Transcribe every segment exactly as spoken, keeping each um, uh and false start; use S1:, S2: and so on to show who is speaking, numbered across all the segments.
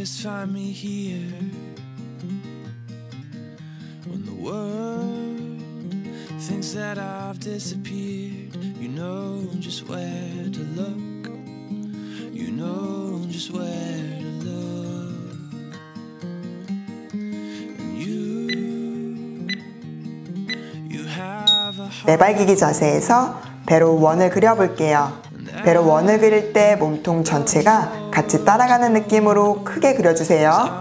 S1: always find me here when the world thinks that I've disappeared. You know just where to look. You know just where to look. And you, you have a heart.
S2: 내발기기 자세에서 배로 원을 그려볼게요. 배로 원을 그릴 때 몸통 전체가 같이 따라가는 느낌으로 크게 그려주세요.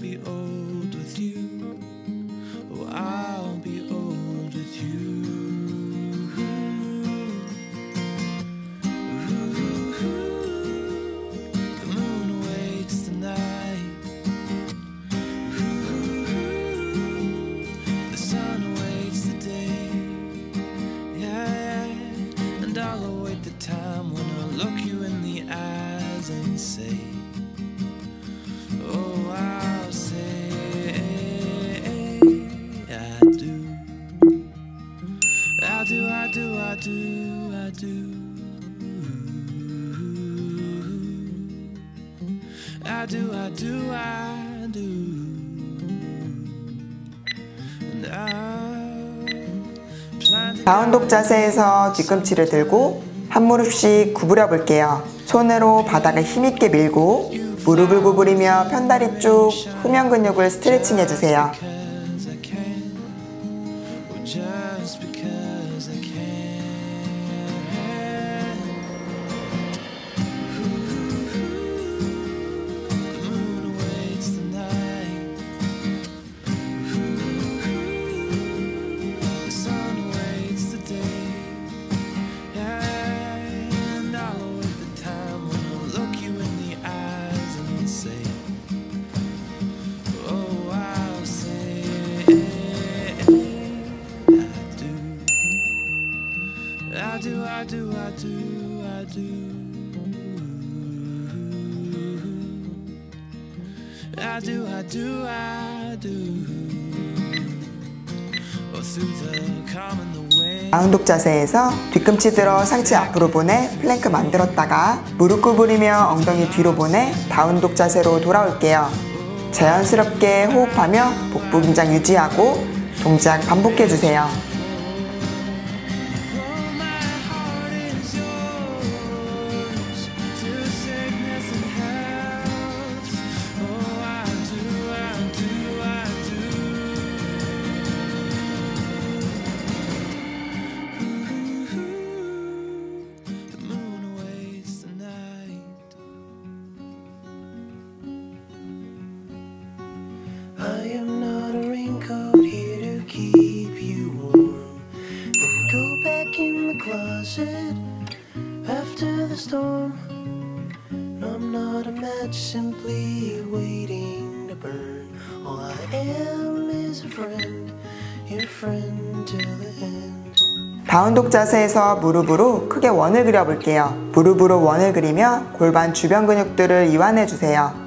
S1: I do, I do, I do. And I
S2: 다운독 자세에서 뒤꿈치를 들고 한 무릎씩 구부려 볼게요. 손으로 바닥을 힘있게 밀고 무릎을 구부리며 편다리 쪽 후면 근육을 스트레칭 해주세요.
S1: I do, I do, I do, I do. I do, I do, I do. Or through the calm and the wind.
S2: 다운독 자세에서 뒤꿈치 들어 상체 앞으로 보내 플랭크 만들었다가 무릎 구부리며 엉덩이 뒤로 보내 다운독 자세로 돌아올게요. 자연스럽게 호흡하며 복부 긴장 유지하고 동작 반복해주세요.
S1: I am not a raincoat here to keep you warm. Then go back in the closet after the storm. No, I'm not a match simply waiting to burn. All I am is a friend, your friend till the end.
S2: 다운독 자세에서 무릎으로 크게 원을 그려볼게요. 무릎으로 원을 그리며 골반 주변 근육들을 이완해주세요.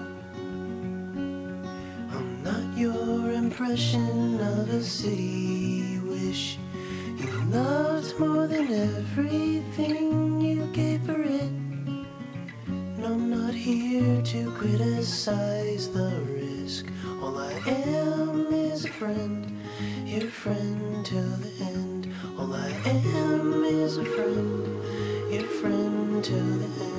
S1: Impression of a city you wish you loved more than everything you gave for it. And I'm not here to criticize the risk. All I am is a friend, your friend till the end. All I am is a friend, your friend till the end.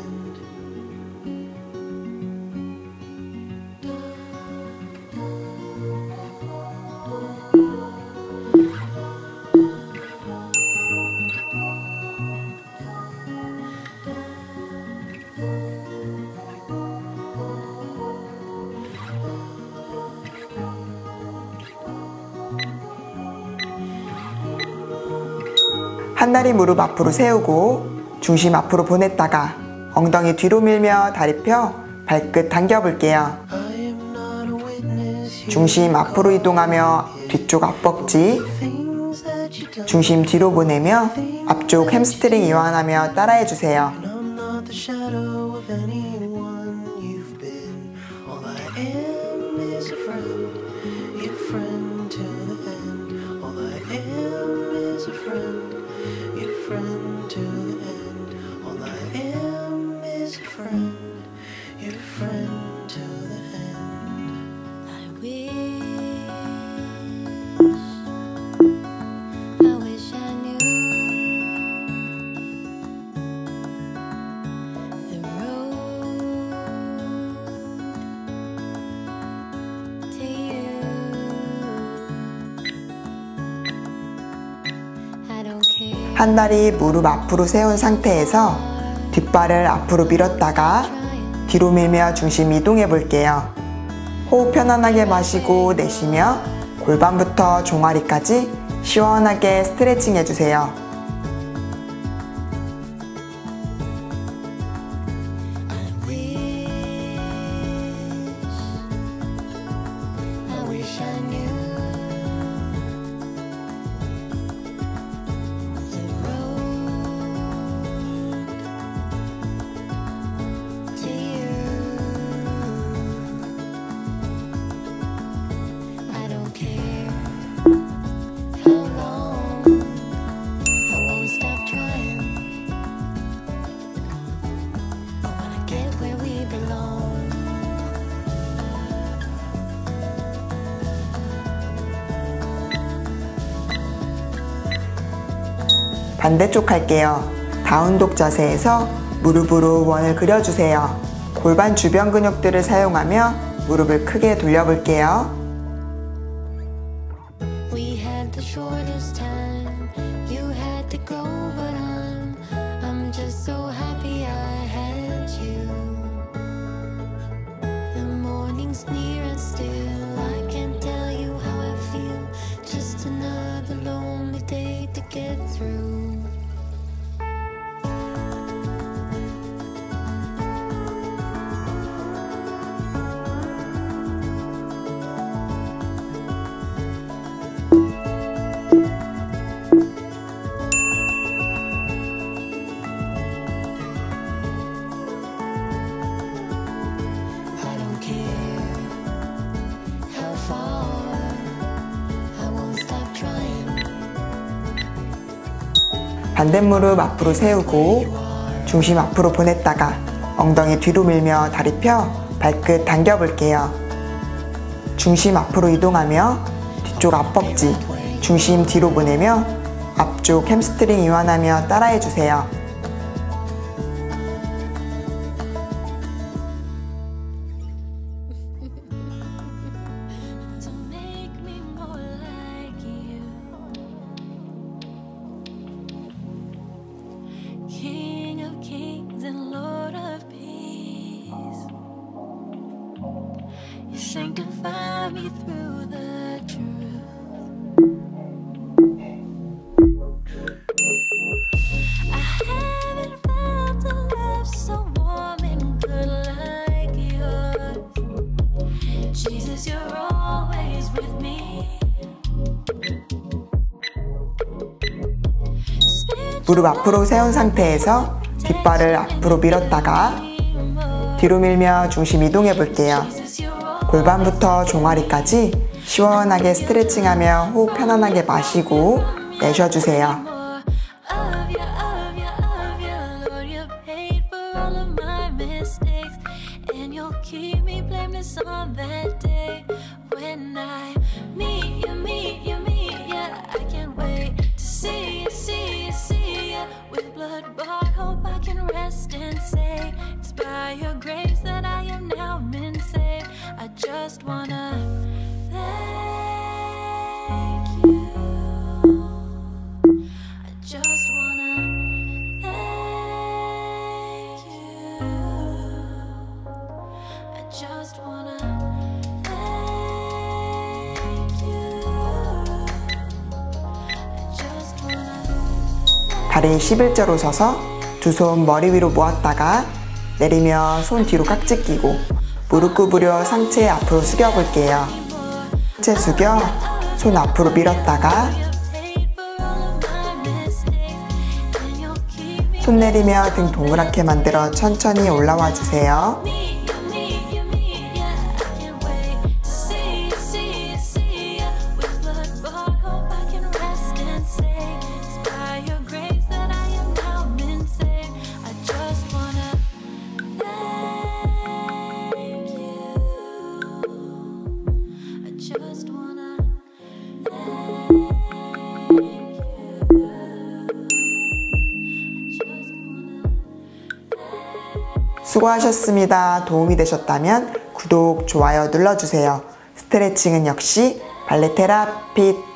S2: 한다리 무릎 앞으로 세우고 중심 앞으로 보냈다가 엉덩이 뒤로 밀며 다리 펴 발끝 당겨볼게요. 중심 앞으로 이동하며 뒤쪽 앞벅지, 중심 뒤로 보내며 앞쪽 햄스트링 이완하며 따라해주세요.
S1: Friend till the end. All I am is a friend, your friend till the end.
S2: 한 다리 무릎 앞으로 세운 상태에서 뒷발을 앞으로 밀었다가 뒤로 밀며 중심 이동해 볼게요. 호흡 편안하게 마시고 내쉬며 골반부터 종아리까지 시원하게 스트레칭 해주세요. 반대쪽 할게요. 다운독 자세에서 무릎으로 원을 그려주세요. 골반 주변 근육들을 사용하며 무릎을 크게 돌려볼게요. 반대 무릎 앞으로 세우고 중심 앞으로 보냈다가 엉덩이 뒤로 밀며 다리 펴 발끝 당겨 볼게요. 중심 앞으로 이동하며 뒤쪽 앞벅지, 중심 뒤로 보내며 앞쪽 햄스트링 이완하며 따라해 주세요.
S1: Sanctify me through the truth. I haven't felt a love so warm and good like yours. Jesus, you're always with me.
S2: 무릎 앞으로 세운 상태에서 뒷발을 앞으로 밀었다가 뒤로 밀며 중심 이동해 볼게요. 골반부터 종아리까지 시원하게 스트레칭하며 호흡 편안하게 마시고 내쉬어주세요.
S1: I just wanna thank you. I just wanna thank you. I just wanna thank you. I just wanna
S2: 다리 십일자로 서서 두 손 머리 위로 모았다가 내리며 손 뒤로 깍지 끼고 무릎 구부려 상체 앞으로 숙여 볼게요. 상체 숙여 손 앞으로 밀었다가 손 내리며 등 동그랗게 만들어 천천히 올라와 주세요. 수고하셨습니다. 도움이 되셨다면 구독, 좋아요 눌러주세요. 스트레칭은 역시 발레테라핏